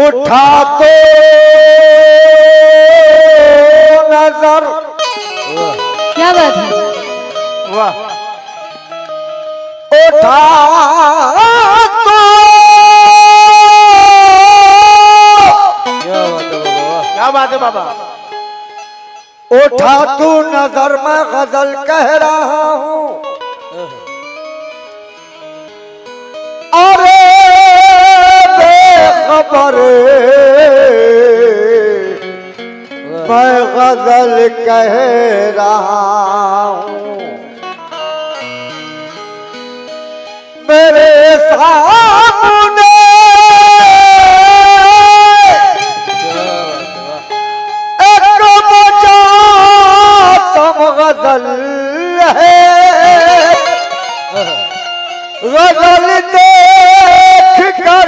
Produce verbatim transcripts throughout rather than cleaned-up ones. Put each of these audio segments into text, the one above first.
उठा तो नजर। क्या बात है, वाह। उठा तो क्या बात है बाबा। उठा तू नजर में गजल कह रहा हूँ, अरे बेखबर मैं गजल कह रहा हूँ। मेरे सामने एक मुजातम गजल है, गजल देख कर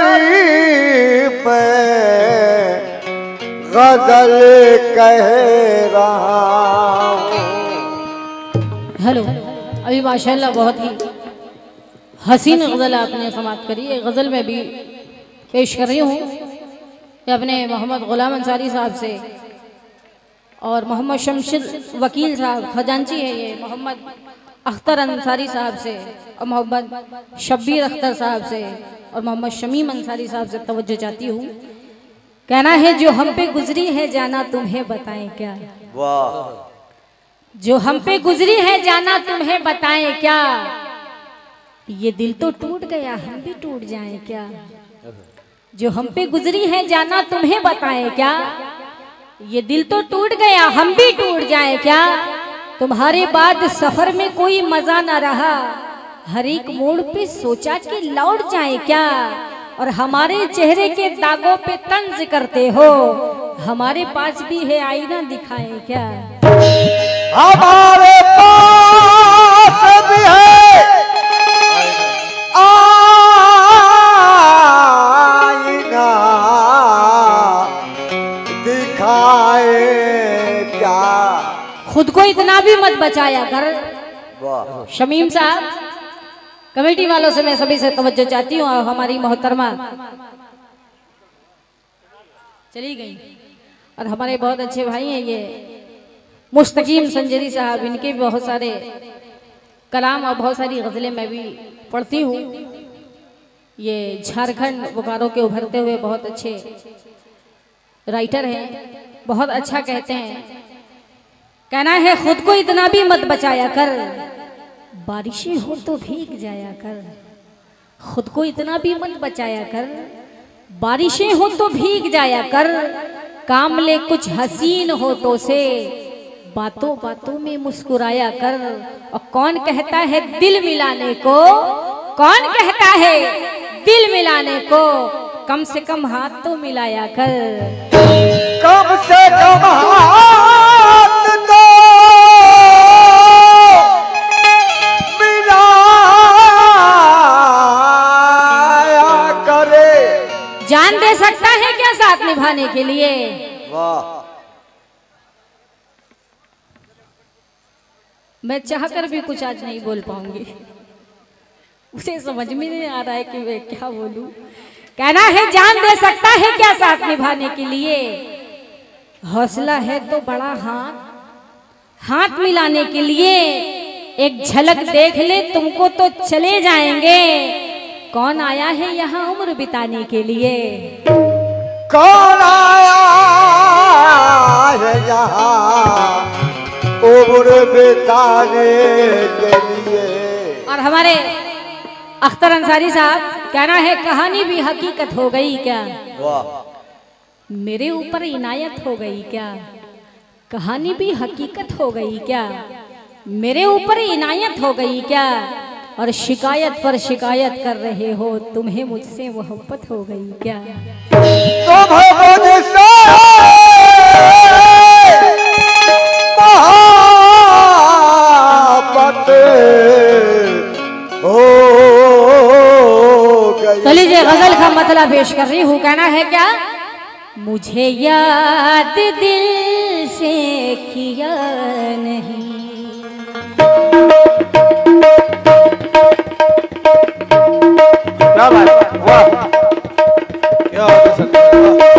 मैं गजल कह रहा हूँ। हेलो, अभी माशाल्लाह बहुत ही हसीन गज़ल आपने समाप्त करी। एक गज़ल में भी पेश कर रही हूँ कि अपने मोहम्मद गुलाम अंसारी साहब से और मोहम्मद शमशद वकील साहब खजांची है ये, मोहम्मद अख्तर अंसारी साहब से और मोहम्मद शब्बीर अख्तर साहब से और मोहम्मद शमीम अंसारी साहब से तवज्जो चाहती हूँ। कहना है जो हम पे गुजरी है जाना तुम्हें बताएं क्या। वाह। जो हम पे गुजरी है जाना तुम्हें बताएं क्या, ये दिल तो टूट गया हम भी टूट जाएं क्या। जो हम पे गुजरी है जाना तुम्हें बताएं क्या, ये दिल तो टूट गया हम भी टूट जाएं क्या। तुम्हारे बाद सफर में कोई मजा ना रहा, हर एक मोड़ पे सोचा कि लौट जाएं क्या। और हमारे चेहरे के दागों पे तंज करते हो, हमारे पास भी है आईना दिखाएं क्या। हमारे पास भी है आईना दिखाए क्या। खुद को इतना भी मत बचाया कर। वाह। शमीम साहब, कमेटी वालों से मैं सभी से तवज्जो चाहती हूँ। हमारी मोहतरमा चली गई और हमारे बहुत अच्छे भाई हैं ये मुस्तकीम संजरी साहब, इनके भी बहुत सारे कलाम और बहुत सारी गज़लें मैं भी पढ़ती हूँ। ये झारखंड बोकारो के उभरते हुए बहुत अच्छे राइटर हैं, बहुत अच्छा कहते हैं। कहना है खुद को इतना भी मत बचाया कर, बारिशें हो तो भीग जाया कर। खुद को इतना भी मत बचाया कर, बारिशें हो तो भीग जाया कर। काम ले कुछ हसीन होठों से, बातों बातों में मुस्कुराया कर। और कौन कहता है दिल मिलाने को, कौन कहता है दिल मिलाने को, कम से कम हाथ तो मिलाया कर। कम से कम हाथ तो जान दे सकता है क्या साथ निभाने के लिए। वाह। मैं चाहकर भी कुछ आज नहीं बोल पाऊंगी, उसे समझ में नहीं आ रहा है कि मैं क्या बोलूं। कहना है जान दे सकता है क्या साथ निभाने के लिए, हौसला है तो बड़ा हाथ हाथ मिलाने के लिए। एक झलक देख ले तुमको तो चले जाएंगे, कौन आया है यहाँ उम्र बिताने के लिए। कौन आया है यहाँ उम्र बिताने के लिए। और हमारे अख्तर अंसारी साहब, कहना है कहानी भी हकीकत हो गई क्या। वाह। मेरे ऊपर इनायत हो गई क्या, कहानी भी हकीकत हो गई क्या। मेरे ऊपर इनायत हो गई क्या, और शिकायत पर शिकायत कर रहे हो, तुम्हें मुझसे मोहब्बत हो गई क्या। तुम्हें मुझसे मोहब्बत हो गई। तो लीजिए गजल का मतलब पेश कर रही हूँ। कहना है क्या, मुझे याद दिल से किया नहीं, क्या बात। वाह, क्या हो सकता है।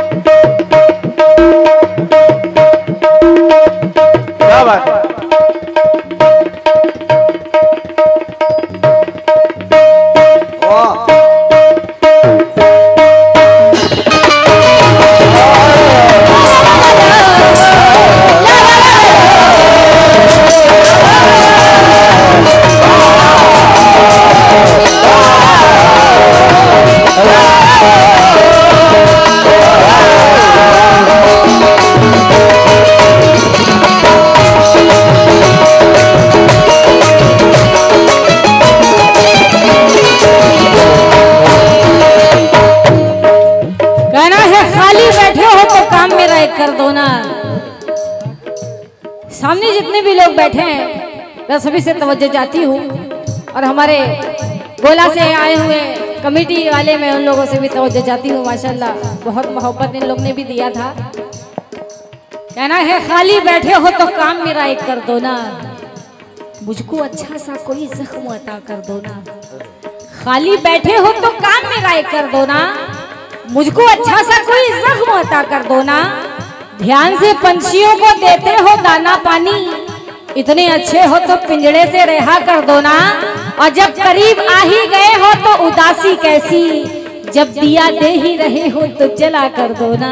लोग बैठे हैं मैं सभी से तवज्जो चाहती हूँ, और हमारे गोला से आए हुए कमेटी वाले मैं उन लोगों से भी तवज्जो चाहती हूँ। माशाल्लाह बहुत मोहब्बत इन लोग ने भी दिया था। कहना है खाली बैठे हो तो काम मेरा एक कर दो ना, मुझको अच्छा सा कोई जख्म अता कर दो ना। खाली बैठे हो तो काम मेरा एक कर दो ना, मुझको अच्छा सा कोई जख्म अता कर दो ना। ध्यान से पंछियों को देते हो दाना पानी, इतने अच्छे हो तो पिंजड़े से रिहा कर दो ना। और जब करीब आ ही गए हो तो उदासी कैसी, जब दिया दे ही रहे हो तो जला कर दो ना।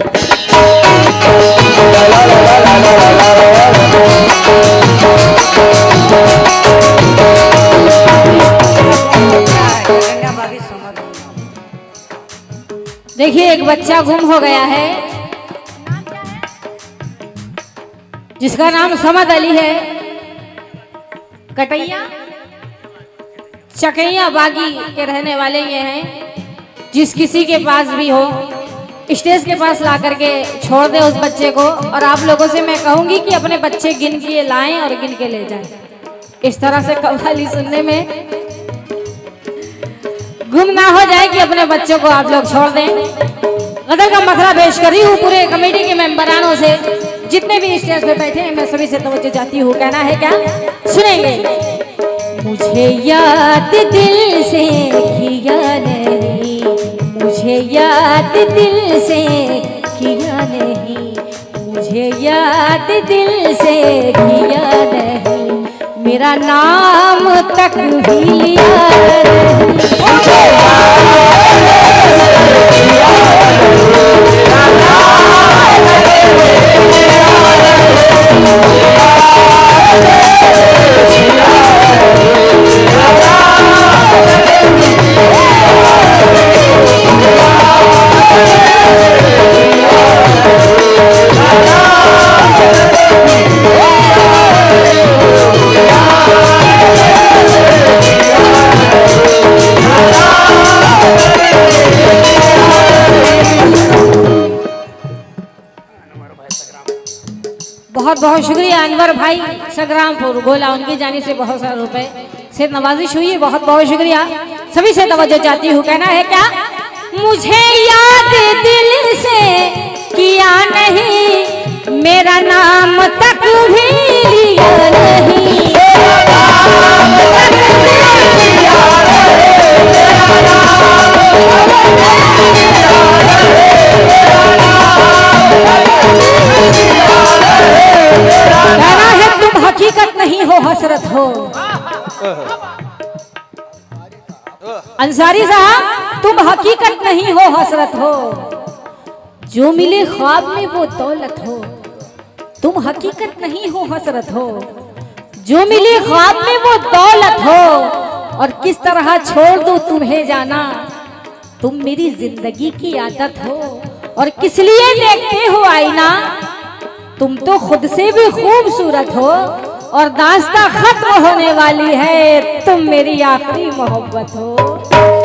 देखिए एक बच्चा गुम हो गया है जिसका नाम समद अली है। कटैया चकैया बागी के रहने वाले ये हैं। जिस किसी के पास भी हो स्टेज के पास ला करके छोड़ दे उस बच्चे को, और आप लोगों से मैं कहूंगी कि अपने बच्चे गिन के लाएं और गिन के ले जाएं। इस तरह से कव्वाली सुनने में गुम ना हो जाए कि अपने बच्चों को आप लोग छोड़ दें। गजल का मसला पेश करी हूँ पूरे कमेटी के मेंबरानों से, जितने भी स्टेज पे बैठे हैं मैं सभी से तवज्जो चाहती हूँ। कहना है क्या, सुनेंगे। मुझे याद दिल से किया नहीं, मुझे याद दिल से किया नहीं, मुझे याद दिल से किया नहीं, मेरा नाम तक भी लिया बहुत बहुत शुक्रिया अनवर भाई संग्रामपुर गोला, उनकी जानी से बहुत सारे रुपए से नवाजिश हुई है। बहुत बहुत शुक्रिया, सभी से तवज्जो चाहती हूँ। कहना है क्या, मुझे याद दिल से किया नहीं, मेरा नाम तक भी लिया नहीं, कहना है तुम हकीकत नहीं हो हसरत हो। अंसारी साहब तुम हकीकत नहीं हो हसरत हो, जो मिले ख्वाब में वो दौलत हो। तुम हकीकत नहीं हो हसरत हो, जो मिले ख्वाब में वो दौलत हो। और किस तरह छोड़ दो तुम्हें जाना, तुम मेरी जिंदगी की आदत हो। और किस लिए देखते हो आईना, तुम तो खुद से भी खूबसूरत हो। और दास्तां खत्म होने वाली है, तुम मेरी आखिरी मोहब्बत हो।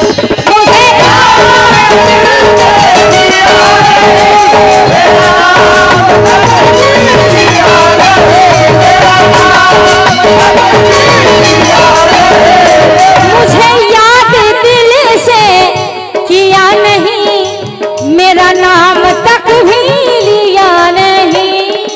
मुझे याद दिल से किया नहीं, मेरा नाम तक भी लिया नहीं,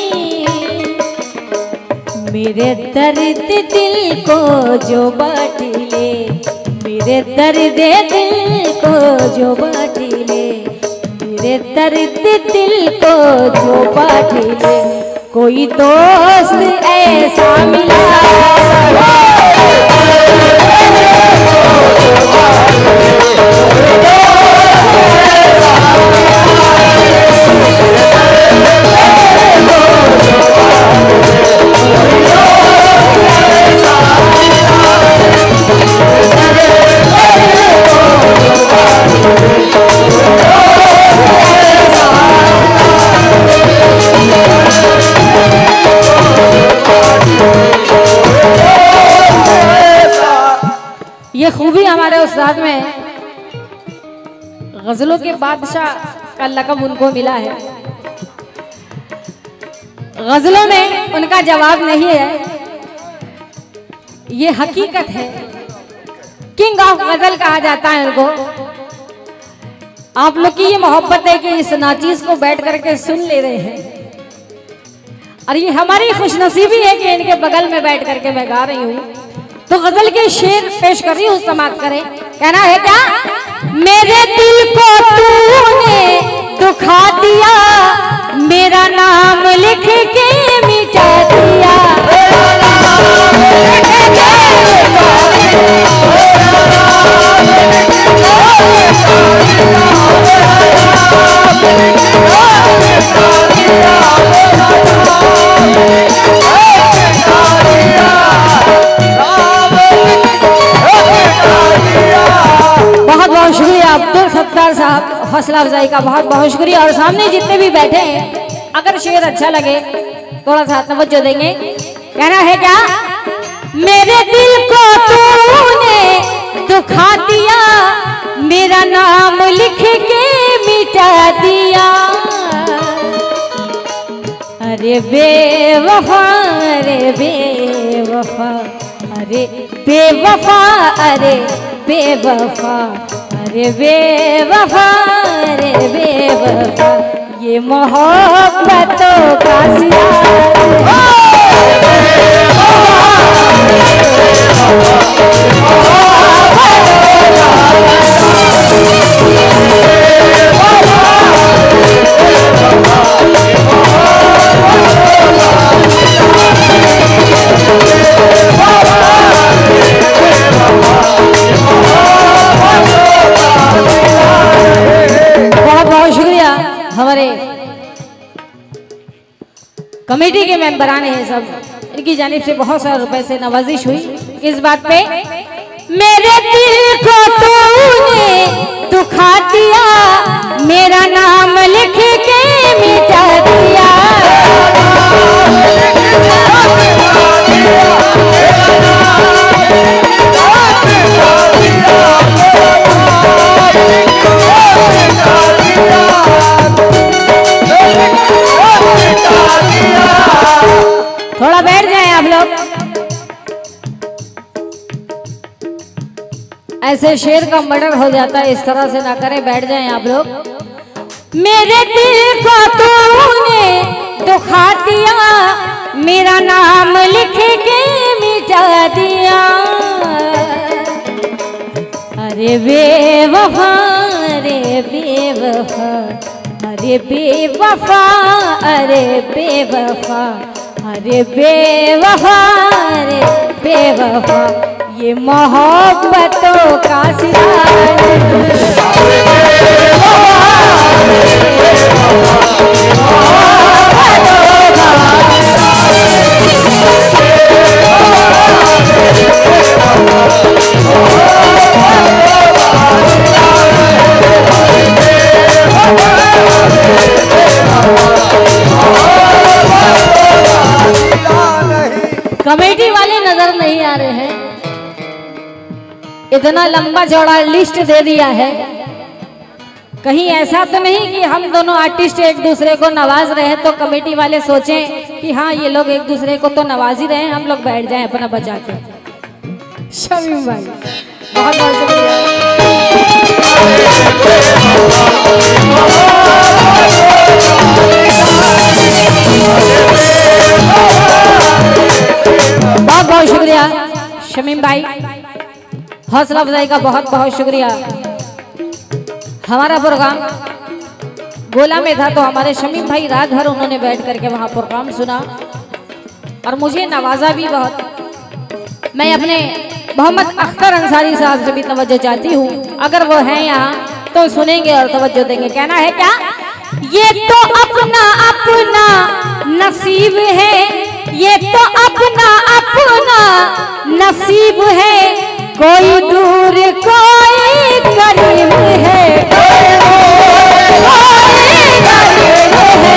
मेरे दर्द दिल को जो बांट ले, मेरे दर्द दिल को जो बांट ले, मेरे दर्द दिल को जो बांट ले, कोई दोस्त ऐसा मिला ये खूबी हमारे उस्ताद में गजलों के बादशाह का लक़ब उनको मिला है। गजलों में उनका जवाब नहीं है, ये हकीकत है। किंग ऑफ गजल कहा जाता है उनको। आप लोग की ये मोहब्बत है कि इस नाचीज को बैठ करके सुन ले रहे हैं, और ये हमारी खुशनसीबी है कि इनके बगल में बैठ करके मैं गा रही हूँ। तो गजल के शेर पेश कर रही हूँ, समाप्त करें। कहना है क्या? मेरे दिल को तूने दुखा दिया, मेरा नाम लिख के मिटा दिया। बहुत बहुत शुक्रिया अब्दुल सत्तार साहब, हौसला अफजाई का बहुत बहुत शुक्रिया। और सामने जितने भी बैठे हैं, अगर शेर अच्छा लगे थोड़ा सा तवज्जो देंगे। कहना है क्या? मेरे दिल को तूने दुखा दिया, मेरा नाम लिख के मिटा दिया। अरे बेवफा, अरे बेवफा, अरे बेवफा, अरे बेवफा, अरे बेवफा, अरे बेवफा, ये मोहब्बतों का सियार। बहुत बहुत शुक्रिया। हमारे कमेटी के मेंबरान हैं सब, इनकी जानिब से बहुत सारे रुपए से नवाजिश हुई इस बात पे। मेरे दिल को तूने दुखा दिया, मेरा नाम लिख के मिटा दिया। थोड़ा बैठ जाएं आप लोग। ऐसे शेर का मर्डर हो जाता है, इस तरह से ना करें, बैठ जाएं आप लोग। मेरे दिल को तूने दुखा दिया, मेरा नाम लिख के मिटा दिया। अरे बेवफा, अरे बेवफा, अरे बेवफा, अरे बेवफा, अरे बेवफा, अरे बेवफा, ये मोहब्बतों का सिराज। कमेटी वाले नजर नहीं आ रहे हैं, इतना लंबा चौड़ा लिस्ट दे दिया है। कहीं ऐसा तो नहीं कि हम दोनों आर्टिस्ट एक दूसरे को नवाज रहे हैं तो कमेटी वाले सोचें कि हाँ ये लोग एक दूसरे को तो नवाज ही रहे हैं, हम लोग बैठ जाएं अपना बचा के। शमीम भाई बहुत बहुत शुक्रिया। बहुत बहुत शुक्रिया शमीम भाई, हौसला अफजाई का बहुत बहुत शुक्रिया। हमारा प्रोग्राम गोला में था तो हमारे शमीम भाई रात भर उन्होंने बैठ करके वहाँ प्रोग्राम सुना और मुझे नवाजा भी बहुत। मैं अपने मोहम्मद अख्तर अंसारी साहब से भी तवज्जो चाहती हूँ, अगर वो हैं यहाँ तो सुनेंगे और तवज्जो देंगे। कहना है क्या? ये तो अपना अपना नसीब है, ये तो अपना अपना नसीब है, कोई दूर कोई करीब है, कोई दूर कोई करीब है।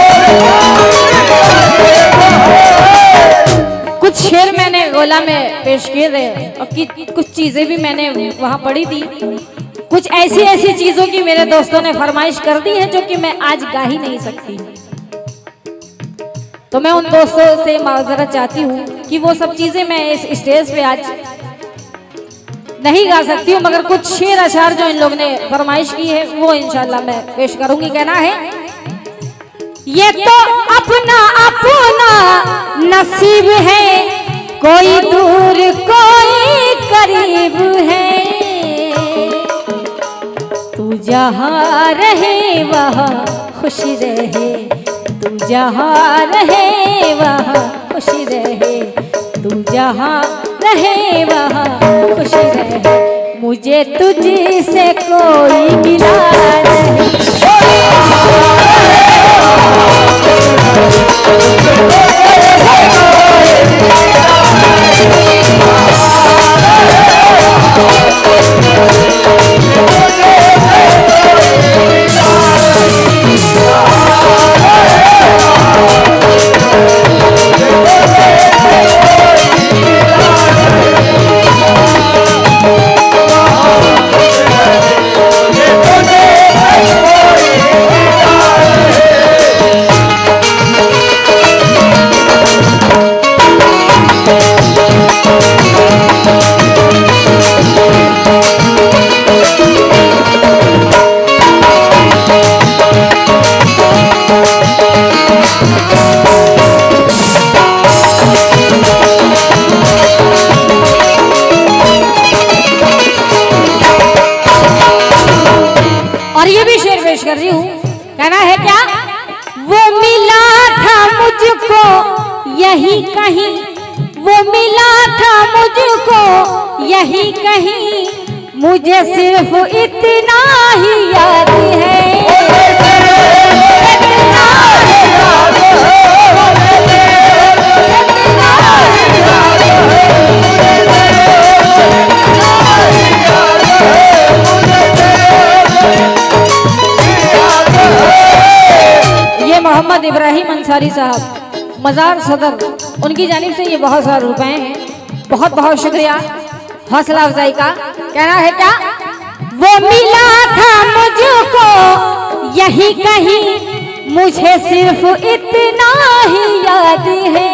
कुछ शेर मैंने गोला में पेश किए थे और कि, कुछ चीजें भी मैंने वहां पढ़ी थी। कुछ ऐसी ऐसी चीजों की मेरे दोस्तों ने फरमाइश कर दी है जो कि मैं आज गा ही नहीं सकती। तो मैं उन दोस्तों से माजरत चाहती हूँ कि वो सब चीजें मैं इस स्टेज पे आज नहीं गा सकती हूँ, मगर कुछ शेर अशार जो इन लोग ने फरमाइश की है वो इंशाल्लाह मैं पेश करूंगी। कहना है, ये तो अपना अपना नसीब है, कोई दूर कोई करीब है, तू जहाँ रहे वहाँ खुशी रहे, तू जहाँ रहे वहाँ खुशी रहे, तू जहाँ रहे वहाँ खुशी रहे, मुझे तुझसे कोई मिला नहीं। और ये भी शेर पेश कर रही हूँ। कहना है क्या, वो मिला था मुझको यही कहीं, वो मिला था मुझको यही कहीं, मुझे सिर्फ इतना ही याद है, इतना ही याद है, मोहम्मद इब्राहिम अंसारी साहब मजार सदर, उनकी जानिब से ये बहुत सारे रुपए हैं, बहुत बहुत शुक्रिया हौसला अफजाई का। कहना है क्या, वो मिला था मुझको यही कहीं, मुझे सिर्फ इतना ही याद है,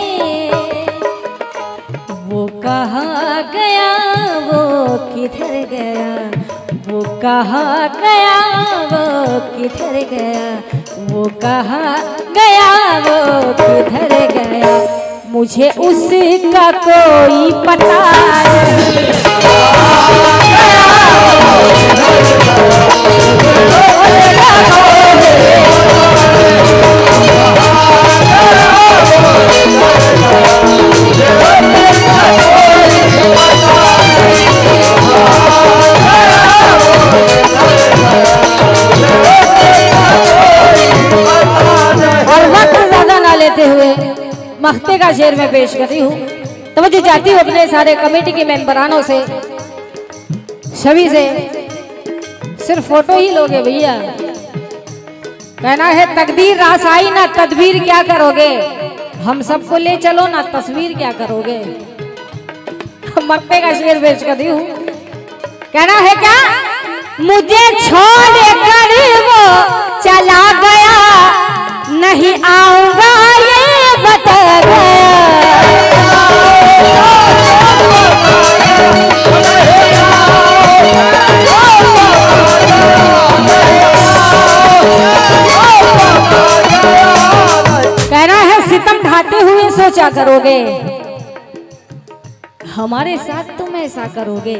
वो कहाँ गया वो किधर गया, वो कहाँ गया वो किधर गया, वो कहाँ गया वो किधर गया, मुझे उसका कोई पता नहीं। मख्ते का शेर में पेश कर रही हूँ। तो मुझे चाहती हूँ अपने सारे कमेटी के मेंबरानों से, सभी से, सिर्फ फोटो ही लोगे भैया। कहना है, तकदीर रास आई ना तदबीर क्या करोगे, हम सबको ले चलो ना तस्वीर क्या करोगे। मख्ते का शेर पेश कर रही हूँ। कहना है क्या, मुझे छोड़ कर वो चला गया, नहीं आऊंगा ये बता गया, कहना है, सितम ढाते हुए सोचा करोगे, हमारे साथ तुम ऐसा करोगे।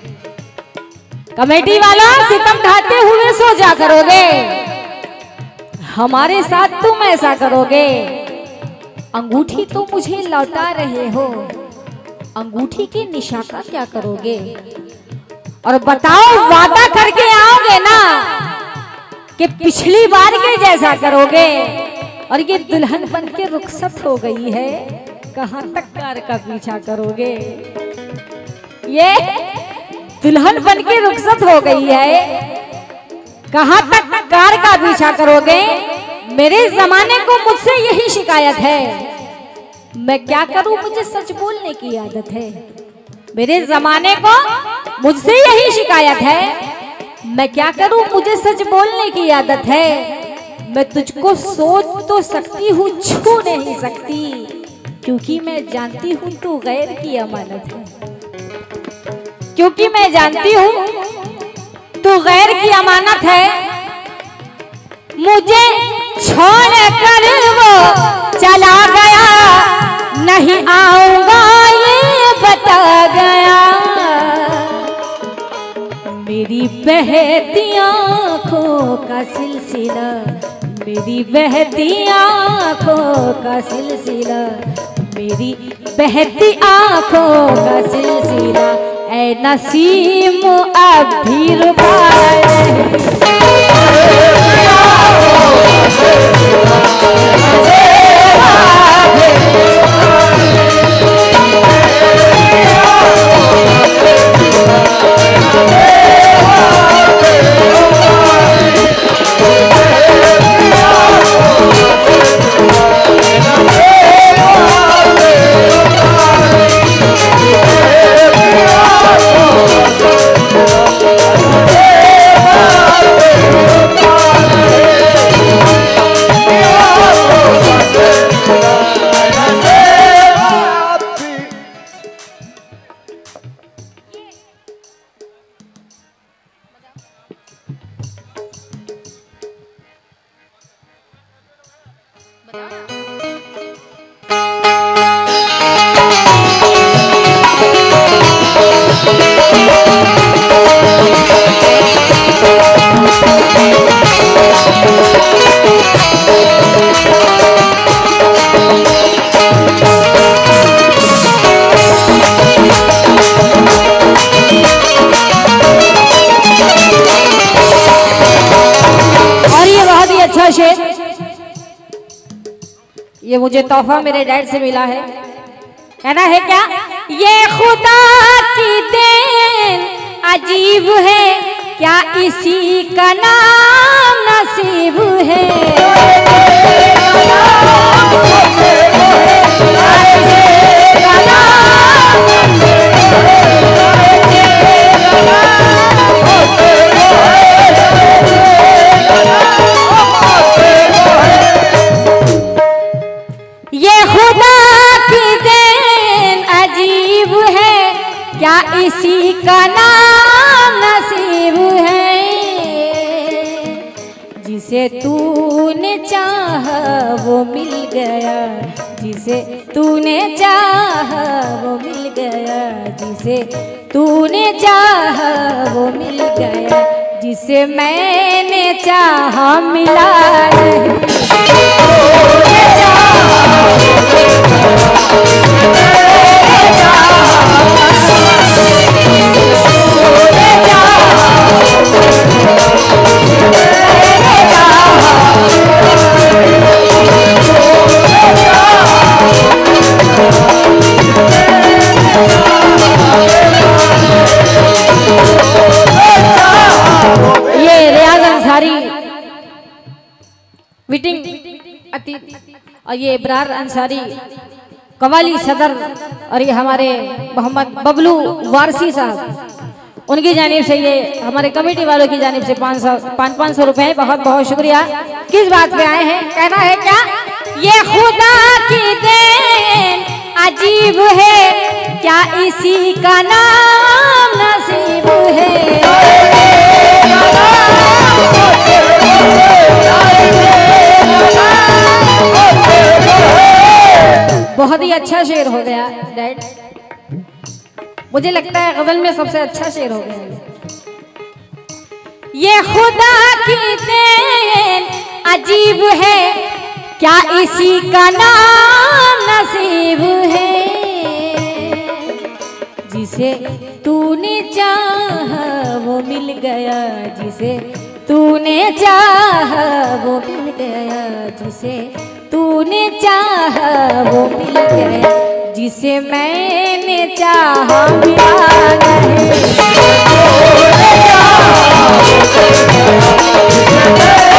कमेटी वाला, सितम ढाते हुए सोचा करोगे, हमारे साथ तुम ऐसा करोगे। अंगूठी तो मुझे लौटा रहे हो, अंगूठी के निशा का क्या करोगे। और बताओ, वादा करके आओगे ना कि पिछली बार के जैसा करोगे। और ये दुल्हन बन के रुखसत हो गई है, कहां तक कार का पीछा करोगे। ये दुल्हन बन के रुखसत हो गई है, कहां तक कार का पीछा करोगे। मेरे जमाने को मुझसे यही शिकायत है, मैं क्या करूं, मुझे सच बोलने की आदत है। मेरे जमाने को मुझसे यही शिकायत है। मैं क्या करूं, मुझे सच बोलने की आदत है। मैं तुझको सोच तो सकती हूँ, छू नहीं सकती, क्योंकि मैं जानती हूँ तू गैर की अमानत है। क्योंकि मैं जानती हूँ तू गैर की अमानत है। मुझे छोड़ कर वो चला गया, नहीं आऊंगा ये बता गया। मेरी बहती आँखों का सिलसिला, मेरी बहती आँखों का सिलसिला, मेरी बहती आँखों का सिलसिला, ऐ नसीम अब भी रुका शेर। ये मुझे तोहफा मेरे डैड से मिला है। कहना है क्या, ये खुदा की देन अजीब है, क्या इसी का नाम नसीब है। इसी का नाम नसीब है, जिसे तूने चाहा वो मिल गया, जिसे तूने चाहा वो मिल गया, जिसे तूने चाहा वो मिल गया, जिसे मैंने चाहा मिला नहीं। विटिंग अतीत और ये इब्रार अंसारी कवाली सदर और ये हमारे मोहम्मद बबलू वारसी साहब, उनकी जानिब से ये हमारे कमेटी वालों की जानिब से पाँच सौ पाँच पाँच सौ रुपए, बहुत बहुत शुक्रिया। किस बात पे आए हैं, कहना है क्या, ये खुदा की देन अजीब है, क्या इसी का नाम नसीब है। बहुत ही अच्छा शेर हो गया डैड, मुझे लगता है गजल में सबसे अच्छा शेर हो गया। ये खुदा की देन अजीब है, क्या इसी का नाम नसीब है, जिसे तूने चाहा वो मिल गया, जिसे तूने चाहा वो मिल गया, जिसे तूने चाहा वो मिल गया, जिसे मैंने चाहा मिला नहीं।